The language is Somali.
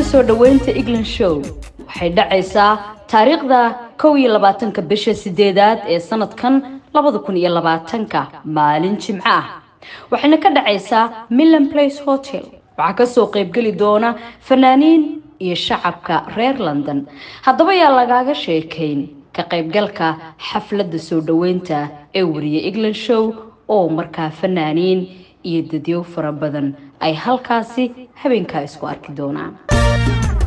soo dhaweynta Eglan show waxay dhacaysaa taariikhda 21 bisha 8 ee sanadkan 2020 maalin Jimco ah waxayna ka dhacaysaa Milan Place Hotel waxa ka soo qayb gali doona fanaaniin iyo shacabka reer London haddaba yaa lagaaga sheekayn ka qaybgalka xafladda soo dhaweynta ee wariye Eglan show oo markaa fanaaniin iyo dadyo fara badan ay halkaasi habeenka isku arki doonaan